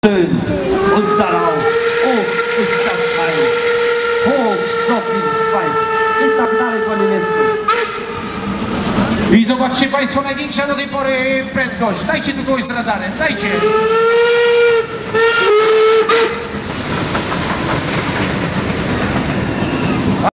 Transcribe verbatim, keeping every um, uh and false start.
Tönt und darauf hoch ist das Eis, hoch so viel Schweiß i tak dalej po niemiecku. I zobaczcie Państwo, największa do tej pory prędkość. Dajcie tu kogoś z radarem, dajcie.